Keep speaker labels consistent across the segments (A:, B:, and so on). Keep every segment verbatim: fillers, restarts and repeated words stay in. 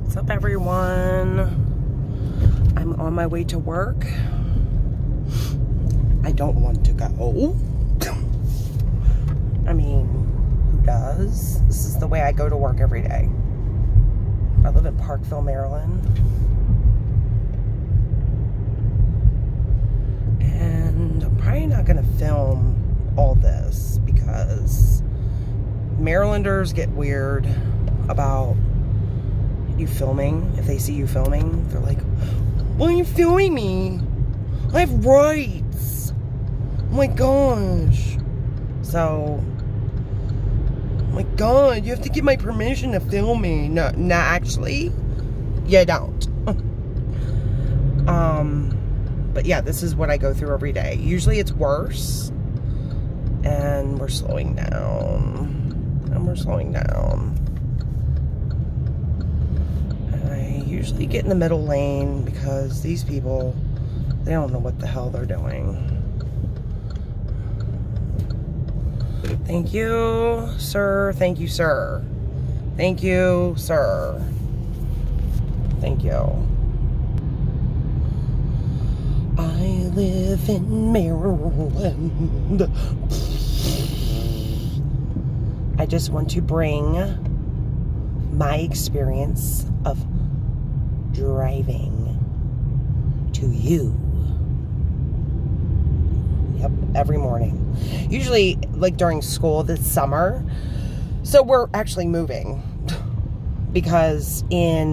A: What's up, everyone? I'm on my way to work. I don't want to go. I mean, who does? This is the way I go to work every day. I live in Parkville, Maryland. And I'm probably not going to film all this because Marylanders get weird about you filming. If they see you filming, they're like, why are you filming me? I have rights. Oh my gosh. So, oh my god, you have to get my permission to film me. No, no, actually, you don't. um, but yeah, this is what I go through every day. Usually it's worse. And we're slowing down. And we're slowing down. Usually get in the middle lane because these people, they don't know what the hell they're doing. Thank you, sir. Thank you, sir. Thank you, sir. Thank you. I live in Maryland. I just want to bring my experience of driving to you. Yep, every morning. Usually, like during school this summer. So we're actually moving because in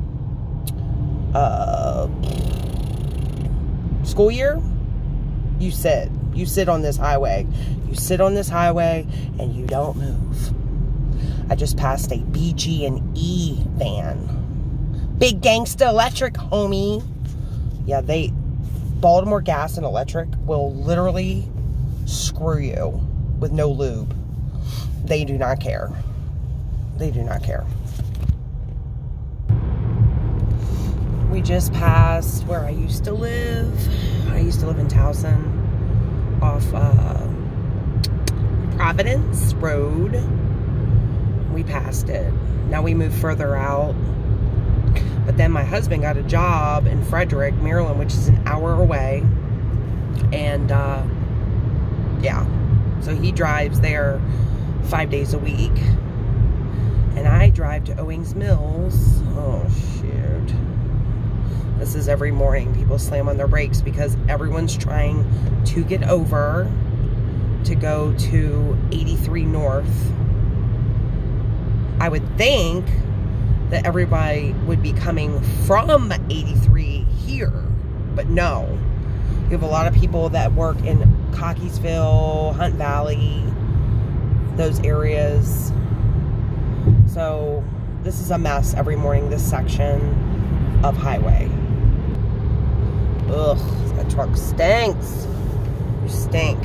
A: uh, school year, you sit. You sit on this highway. You sit on this highway and you don't move. I just passed a B G and E van. Big Gangsta Electric, homie. Yeah, they, Baltimore Gas and Electric will literally screw you with no lube. They do not care. They do not care. We just passed where I used to live. I used to live in Towson off uh, Providence Road. We passed it. Now we move further out. But then my husband got a job in Frederick, Maryland, which is an hour away. And, uh, yeah. So he drives there five days a week. And I drive to Owings Mills. Oh, shoot. This is every morning. People slam on their brakes because everyone's trying to get over to go to eighty-three North. I would think that everybody would be coming from eighty-three here, but no. You have a lot of people that work in Cockeysville, Hunt Valley, those areas. So this is a mess every morning, this section of highway. Ugh, that truck stinks. You stink.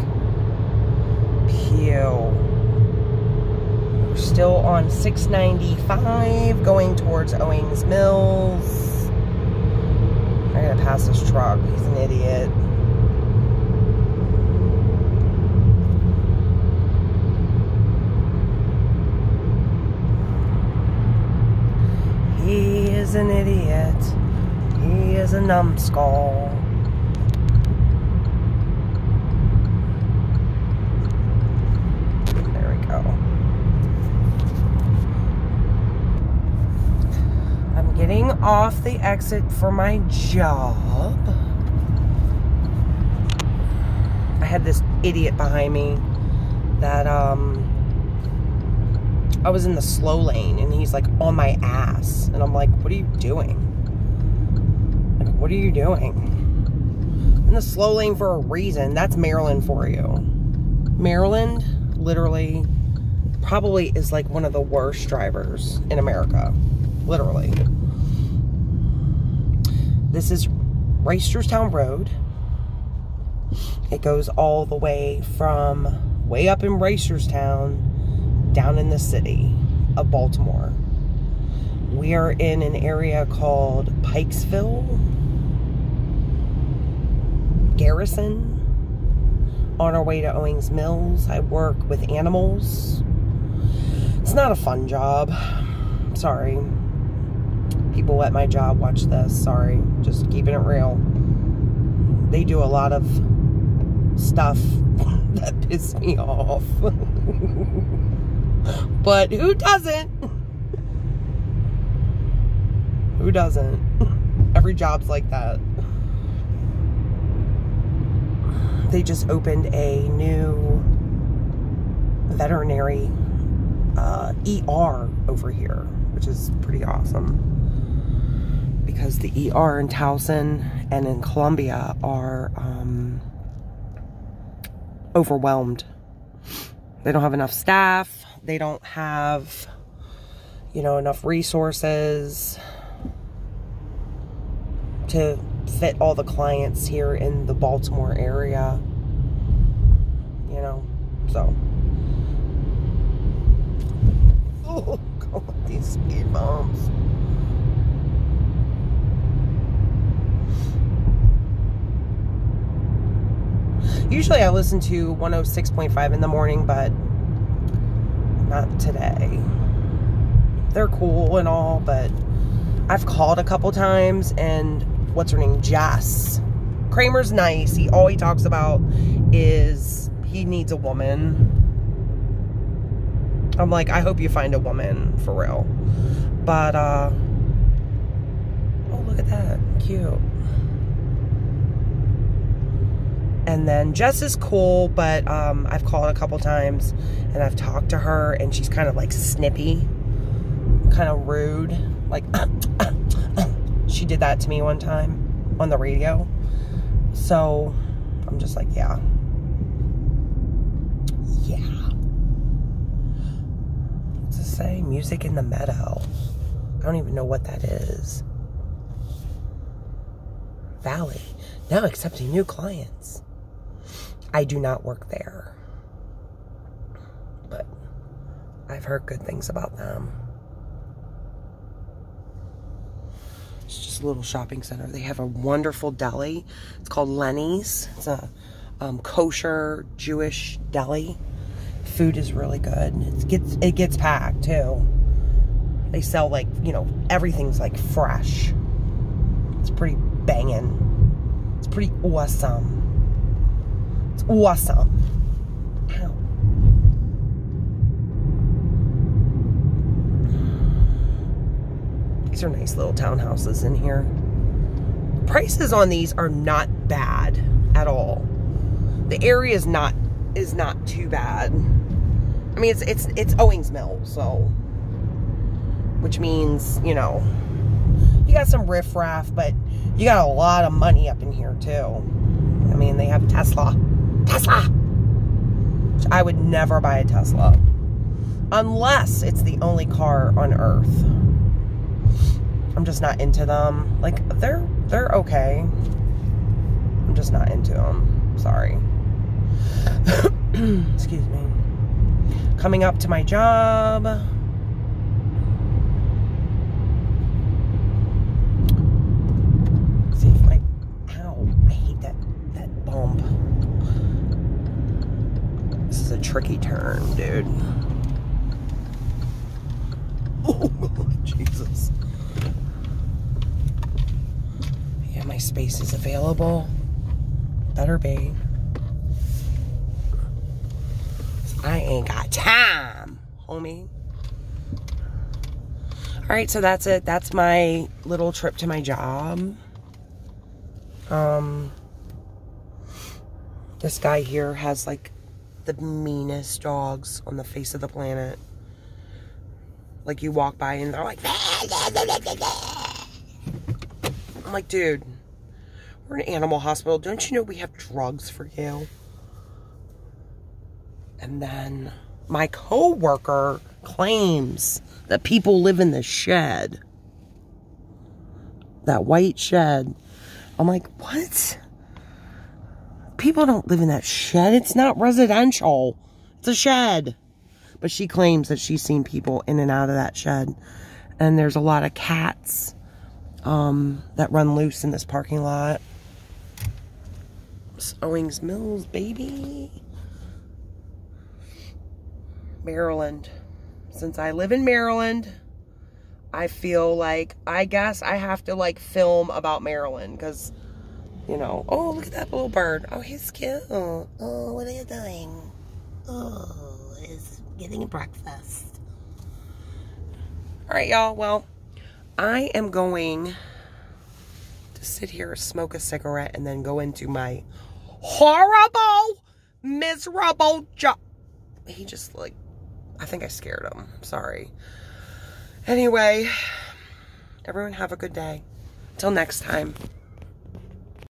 A: Pew. We're still on six ninety-five going towards Owings Mills. I gotta pass this truck. He's an idiot. He is an idiot. He is a numbskull. There we go. Getting off the exit for my job. I had this idiot behind me that um I was in the slow lane and he's like on my ass and I'm like, what are you doing? Like, what are you doing? In the slow lane for a reason. That's Maryland for you. Maryland literally probably is like one of the worst drivers in America. Literally. This is Reisterstown Road. It goes all the way from way up in Reisterstown down in the city of Baltimore. We are in an area called Pikesville, Garrison, on our way to Owings Mills. I work with animals. It's not a fun job. Sorry. People at my job watch this. Sorry. Just keeping it real. They do a lot of stuff that piss me off. But who doesn't? Who doesn't? Every job's like that. They just opened a new veterinary uh, E R over here, which is pretty awesome. Because the E R in Towson and in Columbia are um, overwhelmed. They don't have enough staff. They don't have, you know, enough resources to fit all the clients here in the Baltimore area. You know, so. Oh, God, these speed bumps. Usually I listen to one oh six point five in the morning, but not today. They're cool and all, but I've called a couple times, and what's her name? Jess. Kramer's nice. He all he talks about is he needs a woman. I'm like, I hope you find a woman for real. But uh oh, look at that. Cute. And then Jess is cool, but um, I've called a couple times and I've talked to her, and she's kind of like snippy, kind of rude. Like, uh, uh, uh. She did that to me one time on the radio. So I'm just like, yeah. Yeah. What's it say? Music in the Meadow. I don't even know what that is. Valley. Now accepting new clients. I do not work there, but I've heard good things about them. It's just a little shopping center. They have a wonderful deli. It's called Lenny's. It's a um, kosher Jewish deli. Food is really good. It gets, it gets packed too. They sell, like, you know, everything's like fresh. It's pretty banging. It's pretty awesome. It's awesome. Ow. These are nice little townhouses in here. Prices on these are not bad at all. The area is not is not too bad. I mean, it's it's it's Owings Mills, so, which means, you know, you got some riffraff, but you got a lot of money up in here too. I mean, they have Tesla. Tesla! Which I would never buy a Tesla. Unless it's the only car on earth. I'm just not into them. Like, they're, they're okay. I'm just not into them. Sorry. Excuse me. Coming up to my job. See if my... Ow. I hate that, that bump. This is a tricky turn, dude. Oh, Jesus. Yeah, my space is available. Better be. I ain't got time, homie. Alright, so that's it. That's my little trip to my job. Um, this guy here has, like, the meanest dogs on the face of the planet. Like, you walk by and they're like, I'm like, dude, we're an animal hospital. Don't you know we have drugs for you? And then my coworker claims that people live in the shed. That white shed. I'm like, what? People don't live in that shed. It's not residential. It's a shed. But she claims that she's seen people in and out of that shed. And there's a lot of cats um, that run loose in this parking lot. It's Owings Mills, baby. Maryland. Since I live in Maryland, I feel like, I guess I have to, like, film about Maryland, because, you know, oh, look at that little bird. Oh, he's cute. Oh, what are you doing? Oh, he's getting breakfast. All right, y'all. Well, I am going to sit here, smoke a cigarette, and then go into my horrible, miserable job. He just, like, I think I scared him. Sorry. Anyway, everyone have a good day. Till next time.